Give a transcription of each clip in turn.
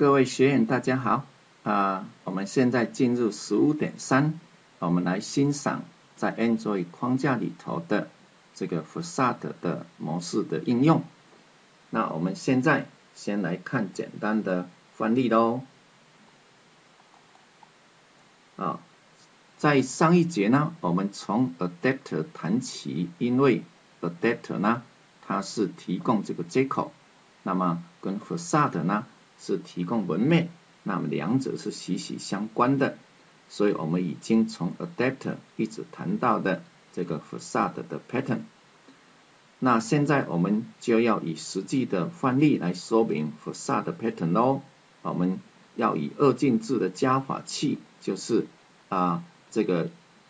各位学员大家好，我们现在进入 15.3， 我们来欣赏在 Android 框架里头的这个 Facade 的模式的应用。那我们现在先来看简单的范例咯。在上一节呢，我们从 Adapter 谈起，因为 Adapter 呢，它是提供这个接口，那么跟 Facade 呢是提供纹面，那么两者是息息相关的，所以我们已经从 Adapter 一直谈到的这个 Facade 的 Pattern。那现在我们就要以实际的范例来说明 Facade Pattern 咯。我们要以二进制的加法器，就是这个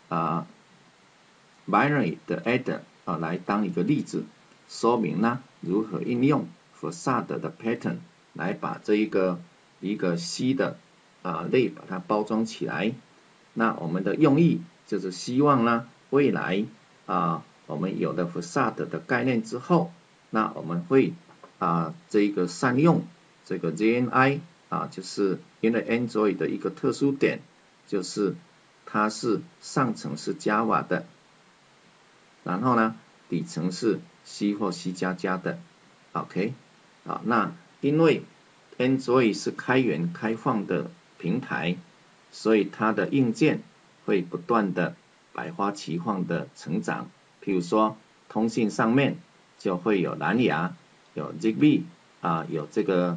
binary 的 adder 来当一个例子，说明呢如何应用 Facade 的 Pattern 来把这一个C 的类把它包装起来。那我们的用意就是希望呢未来我们有了 Facade 的概念之后，那我们会这个善用这个 JNI 就是因为 Android 的一个特殊点，就是它是上层是 Java 的，然后呢底层是 C 或 C++ 的 OK 那因为 Android 是开源开放的平台，所以它的硬件会不断的百花齐放的成长。譬如说通信上面就会有蓝牙，有 Zigbee 有这个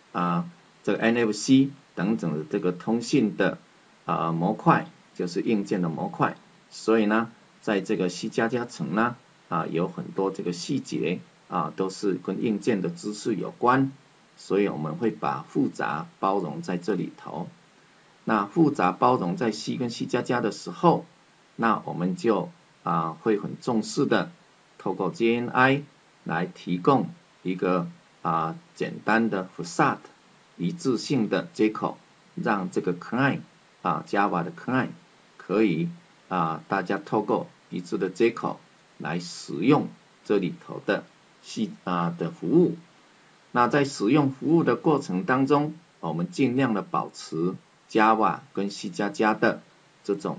NFC 等等的这个通信的模块，就是硬件的模块。所以呢在这个 C++ 层呢有很多这个细节都是跟硬件的知识有关，所以我们会把复杂包容在这里头。那复杂包容在 C 跟 C++ 的时候，那我们就会很重视的透过 JNI 来提供一个简单的 Facade 一致性的接口，让这个 Client Java 的 Client 可以大家透过一致的接口来使用这里头的的服务。那在使用服务的过程当中，我们尽量的保持 Java 跟 C++ 的这种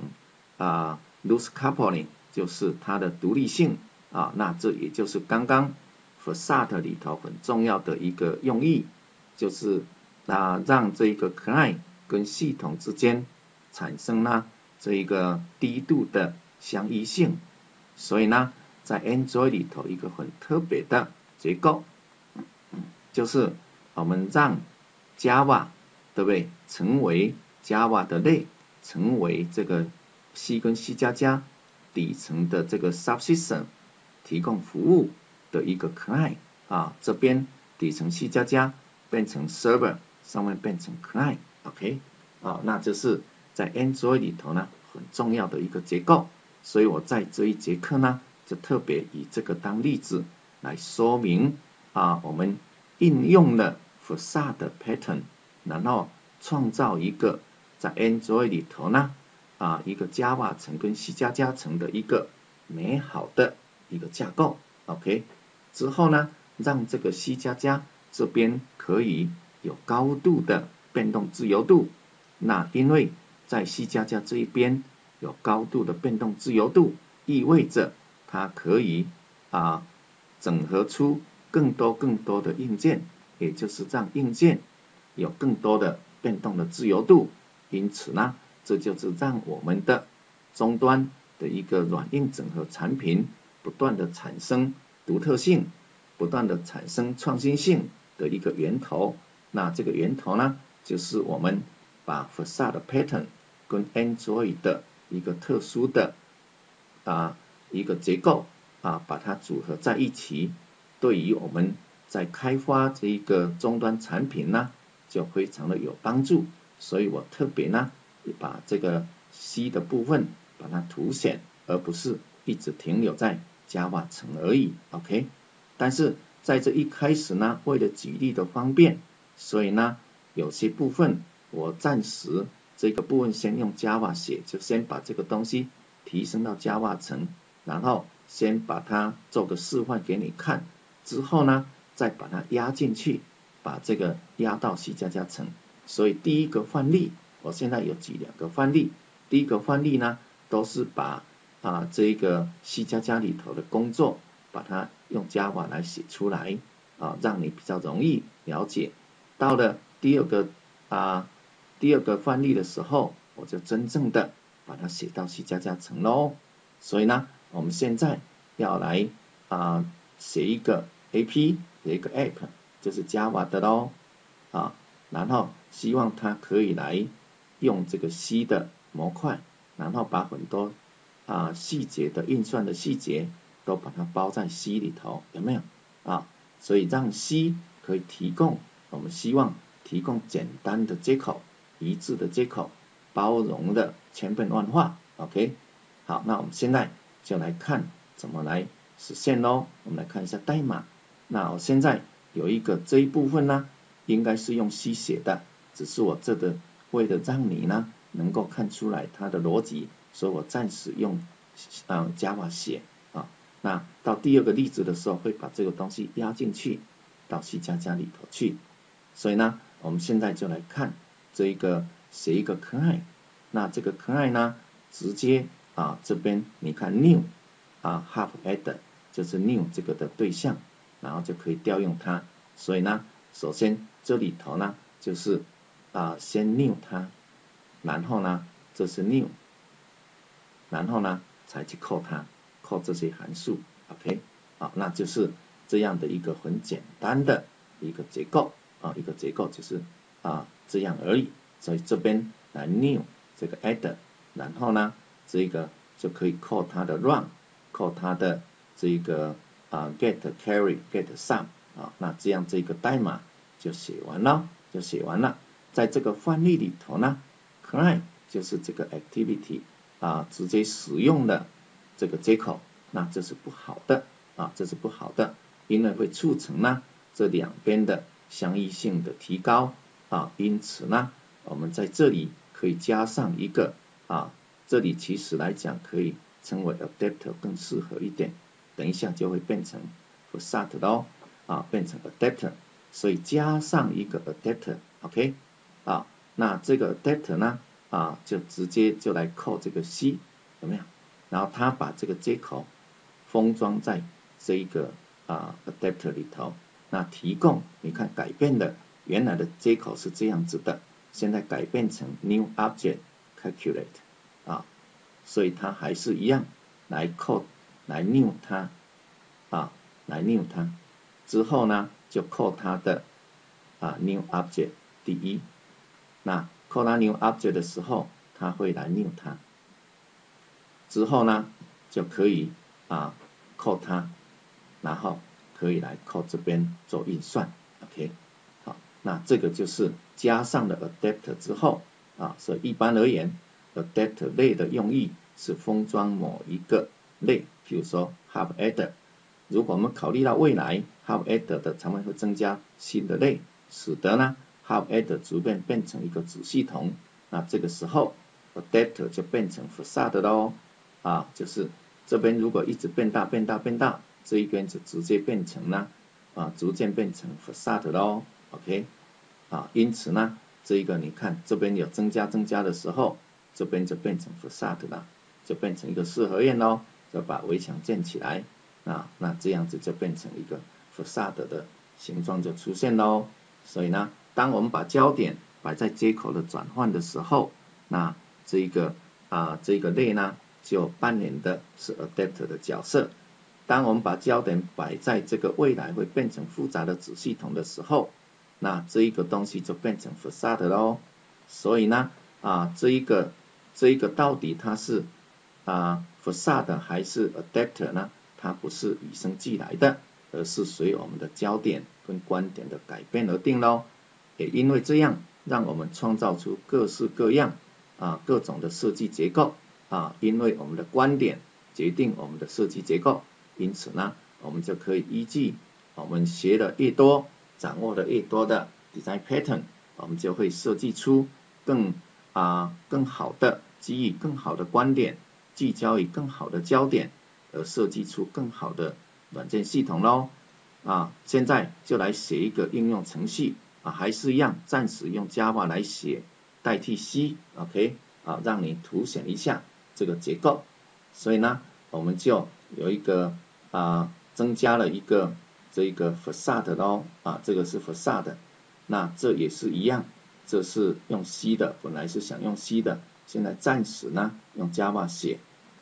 loose coupling， 就是它的独立性那这也就是刚刚 Facade 里头很重要的一个用意，就是让这个 client 跟系统之间产生这一个低度的相依性。所以呢在 Android 里头一个很特别的结构，就是我们让 Java 对不对成为 Java 的类，成为这个 C 跟 C++ 底层的这个 subsystem 提供服务的一个 client 这边底层 C++ 变成 server， 上面变成 client OK 那这是在 Android 里头呢很重要的一个结构。所以我在这一节课呢就特别以这个当例子来说明我们应用了 Facade Pattern， 然后创造一个在 Android 里头呢一个 Java 层跟 C++ 层的一个美好的一个架构 OK 之后呢让这个 C++ 这边可以有高度的变动自由度。那因为在 C++ 这一边有高度的变动自由度，意味着它可以整合出更多的硬件，也就是让硬件有更多的变动的自由度。因此呢这就是让我们的终端的一个软硬整合产品不断的产生独特性，不断的产生创新性的一个源头。那这个源头呢就是我们把 Facade Pattern 跟 Android 的一个特殊的一个结构把它组合在一起，对于我们在开发这一个终端产品呢就非常的有帮助。所以我特别呢把这个 C 的部分把它凸显，而不是一直停留在 Java 层而已 OK 但是在这一开始呢为了举例的方便，所以呢有些部分我暂时这个部分先用 Java 写，就先把这个东西提升到 Java 层，然后先把它做个示范给你看，之后呢再把它压进去把这个压到 C 加加层。所以第一个范例，我现在有举2个范例。第一个范例呢，都是把这一个 C 加加里头的工作，把它用 Java 来写出来让你比较容易了解。到了第二个范例的时候，我就真正的把它写到 C 加加层咯。所以呢，我们现在要来写一个 AP， 写一个 App， 就是 Java 的咯然后希望它可以来用这个 C 的模块，然后把很多细节的运算的细节都把它包在 C 里头，有没有所以让 C 可以提供，我们希望提供简单的接口，一致的接口，包容的千变万化 OK。 好，那我们现在就来看怎么来实现咯。我们来看一下代码。那我现在有一个这一部分呢，应该是用 C 写的，只是我这个为了让你呢能够看出来它的逻辑，所以我暂时用Java 写那到第二个例子的时候，会把这个东西压进去到 C 加加里头去。所以呢，我们现在就来看这一个写一个 client。 那这个 client 呢，直接这边你看 new half adder 就是 new 这个的对象，然后就可以调用它。所以呢，首先这里头呢就是先 new 它，然后呢这是 new， 然后呢才去call它， call 这些函数 OK。 好，那就是这样的一个很简单的一个结构一个结构就是这样而已。所以这边来 new 这个 adder， 然后呢这个就可以 call 它的 run， call 它的这个get carry get sum那这样这个代码就写完了。在这个范例里头呢， client 就是这个 activity直接使用的这个接口，那这是不好的这是不好的，因为会促成呢这两边的相异性的提高因此呢我们在这里可以加上一个这里其实来讲可以称为 adapter 更适合一点，等一下就会变成 facade 咯变成 adapter， 所以加上一个 adapter OK。 那这个 adapter 呢就直接就来call这个 C， 有没有？然后它把这个接口封装在这一个adapter 里头，那提供你看改变的原来的接口是这样子的，现在改变成 new object calculate所以它还是一样来 call 来 new 它来 new 它之后呢就 call 它的new object 第一，那 call 它 new object 的时候它会来 new 它，之后呢就可以call 它，然后可以来 call 这边做运算 OK。 好，那这个就是加上了 adapter 之后所以一般而言 adapter 类的用意是封装某一个类，比如说 half adder， 如果我们考虑到未来 half adder 的常常会增加新的类，使得呢 half adder 逐渐变成一个子系统，那这个时候 adapter 就变成 facade 咯就是这边如果一直变大，这一边就直接变成呢逐渐变成 facade 咯 OK。 因此呢这一个你看这边有增加的时候，这边就变成 facade 了，就变成一个四合院咯，就把围墙建起来那这样子就变成一个 facade 的形状就出现咯。所以呢当我们把焦点摆在接口的转换的时候，那这一个类呢就扮演的是 adapter 的角色。当我们把焦点摆在这个未来会变成复杂的子系统的时候，那这一个东西就变成 facade 咯。所以呢这一个到底它是facade 还是 adapter 呢？它不是与生俱来的，而是随我们的焦点跟观点的改变而定咯。也因为这样，让我们创造出各式各样各种的设计结构因为我们的观点决定我们的设计结构，因此呢我们就可以依据我们学的越多，掌握的越多的 design pattern， 我们就会设计出更好的基于更好的观点，聚焦于更好的焦点，而设计出更好的软件系统咯。 现在就来写一个应用程序还是一样，暂时用 Java 来写代替 C，OK， 让你凸显一下这个结构。所以呢，我们就有一个增加了一个这个 facade 咯，这个是 facade， 那这也是一样，这是用 C 的，本来是想用 C 的，现在暂时呢用 Java 写，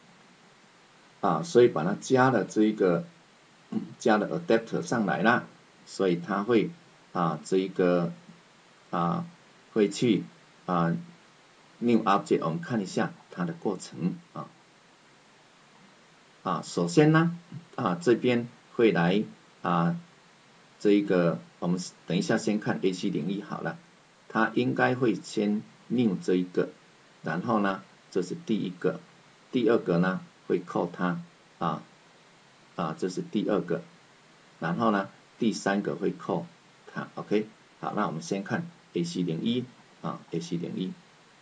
所以把它加了这一个加了 adapter 上来了，所以它会这一个会去new object， 我们看一下它的过程首先呢这边会来这一个我们等一下先看 AC01 好了，它应该会先 new 这一个，然后呢这是第一个，第二个呢会扣它这是第二个，然后呢第三个会扣它 OK， 好，那我们先看 AC01 AC01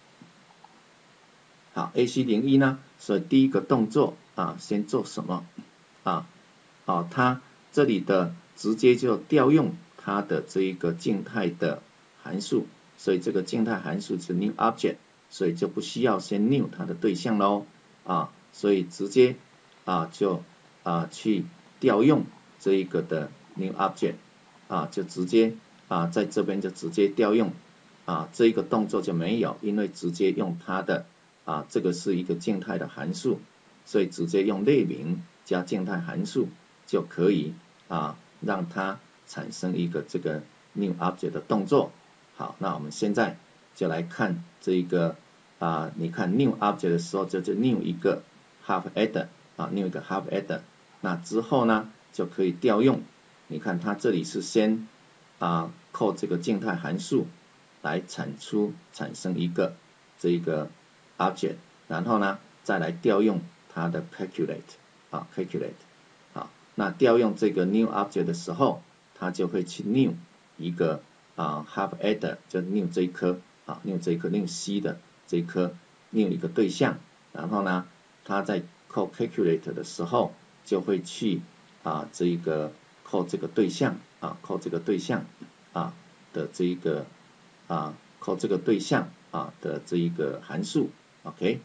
好 AC01 呢，所以第一个动作先做什么它这里的直接就调用它的这一个静态的函数，所以这个静态函数是 new object， 所以就不需要先 new 它的对象咯所以直接就去调用这一个的 new object 就直接在这边就直接调用这一个动作就没有，因为直接用它的这个是一个静态的函数，所以直接用类名加静态函数就可以让它产生一个这个 new object 的动作。好，那我们现在就来看这一个你看 new object 的时候就 new 一个 half adder new 一个 half adder， 那之后呢就可以调用，你看它这里是先扣这个静态函数来产生一个这一个 object， 然后呢再来调用它的 calculate calculate 那调用这个 new object 的时候，它就会去 new 一个half adder， 就 new 这一颗new 这一颗 new C 的这一颗 new 一个对象，然后呢它在扣 calculate 的时候就会去这一个扣这个对象扣这个对象的这一个扣这个对象的这一个函数 OK。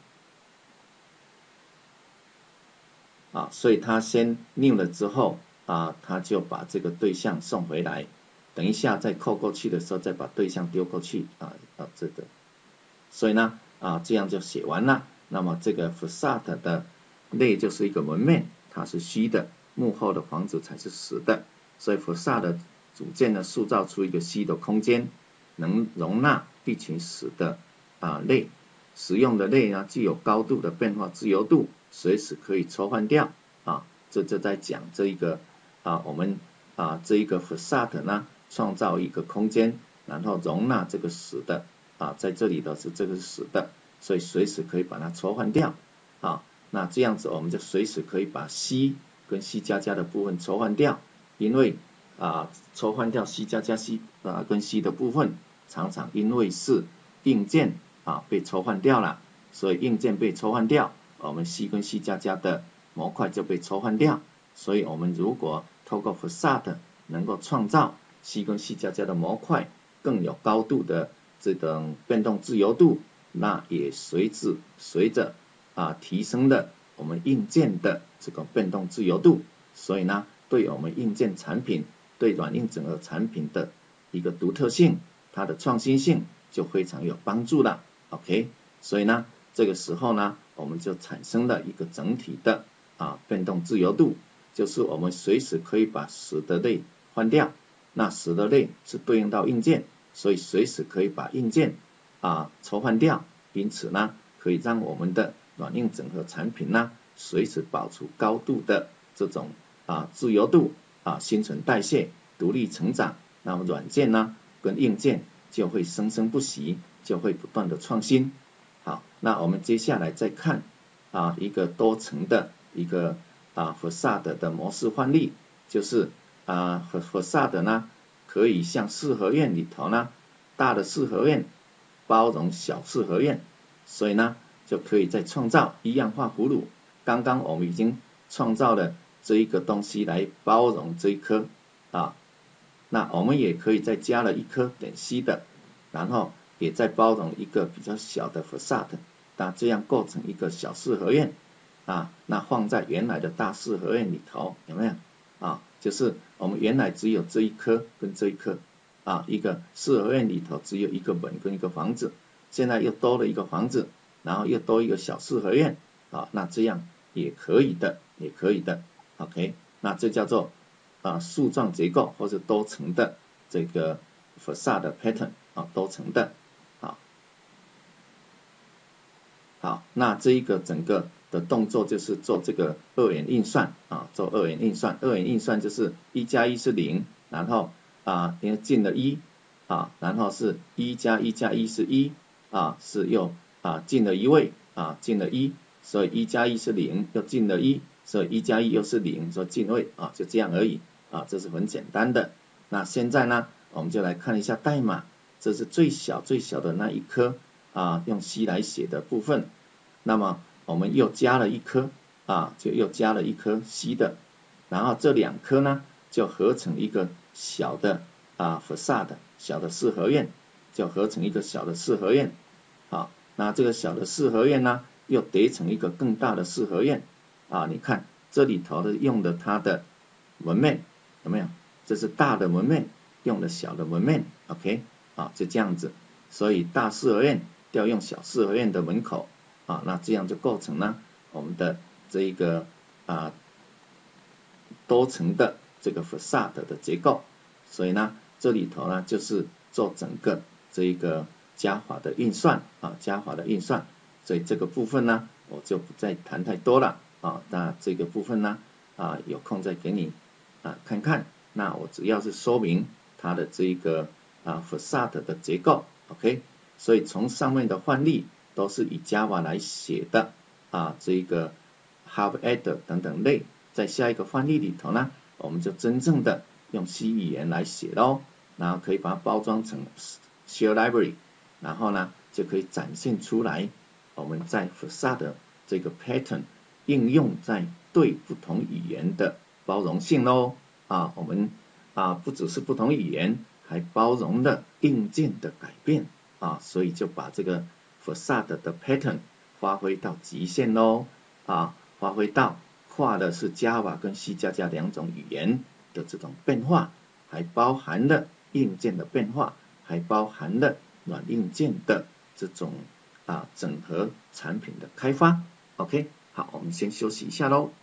所以它先 new 了之后它就把这个对象送回来，等一下再扣过去的时候再把对象丢过去这个，所以呢这样就写完了。那么这个 facade 的类就是一个门面，它是虚的，幕后的房子才是实的，所以 facade 组件呢塑造出一个虚的空间，能容纳一群实的类，使用的类呢具有高度的变化自由度，随时可以抽换掉这就在讲这一个我们这一个 facade 呢创造一个空间，然后容纳这个实的在这里的是这个是实的，所以随时可以把它抽换掉那这样子我们就随时可以把 C 跟 C 加加的部分抽换掉，因为抽换掉 C 加加 C 跟 C 的部分，常常因为是硬件被抽换掉了，所以硬件被抽换掉，我们 C 跟 C 加加的模块就被抽换掉，所以我们如果透过 facade 能够创造 C 跟 C 加加的模块更有高度的这种变动自由度，那也随着提升了我们硬件的这个变动自由度，所以呢对我们硬件产品对软硬整合产品的一个独特性，它的创新性就非常有帮助了 OK。 所以呢这个时候呢我们就产生了一个整体的变动自由度，就是我们随时可以把实的类换掉，那实的类是对应到硬件，所以随时可以把硬件抽换掉，因此呢可以让我们的软硬整合产品呢随时保持高度的这种自由度新陈代谢独立成长，那么软件呢跟硬件就会生生不息，就会不断的创新。好，那我们接下来再看一个多层的一个facade 的模式范例，就是facade 呢可以像四合院里头呢，大的四合院包容小四合院，所以呢就可以再创造一样画葫芦，刚刚我们已经创造了这一个东西来包容这一颗啊。那我们也可以再加了一颗点 C 的，然后也再包容一个比较小的 facade， 那这样构成一个小四合院啊。那放在原来的大四合院里头，有没有啊？就是我们原来只有这一颗跟这一颗啊，一个四合院里头只有一个门跟一个房子，现在又多了一个房子，然后又多一个小四合院啊，那这样也可以的，也可以的 ，OK， 那这叫做树状结构或者多层的这个 facade pattern 啊，多层的，好，那这一个整个的动作就是做这个二元运算啊，做二元运算，二元运算就是1加1是0，然后因为进了1啊，然后是1加1加1是1啊，是又进了一位啊，进了1，所以1加1是0，又进了1，所以1加1又是0，所以进位啊，就这样而已啊，这是很简单的。那现在呢，我们就来看一下代码，这是最小最小的那一颗用 C 来写的部分，那么我们又加了一颗就又加了一颗 C 的，然后这两颗呢就合成一个小的facade 小的四合院，就合成一个小的四合院。好，那这个小的四合院呢又叠成一个更大的四合院你看这里头的用的它的门面有没有？这是大的门面，用的小的门面 ，OK 就这样子，所以大四合院调用小四合院的门口那这样就构成了我们的这一个多层的这个 facade 的结构，所以呢这里头呢就是做整个这一个加法的运算加法的运算，所以这个部分呢我就不再谈太多了那这个部分呢有空再给你看看，那我主要是说明它的这个facade 的结构 ，OK， 所以从上面的范例都是以 Java 来写的这个 half adder 等等类，在下一个范例里头呢，我们就真正的用 C 语言来写咯，然后可以把它包装成 shell library， 然后呢就可以展现出来我们在 facade 这个 pattern 应用在对不同语言的包容性咯我们不只是不同语言，还包容了硬件的改变所以就把这个 facade 的 pattern 发挥到极限咯发挥到跨的是 Java 跟 C++ 两种语言的这种变化，还包含了硬件的变化，还包含了软硬件的这种整合产品的开发。OK， 好，我们先休息一下咯。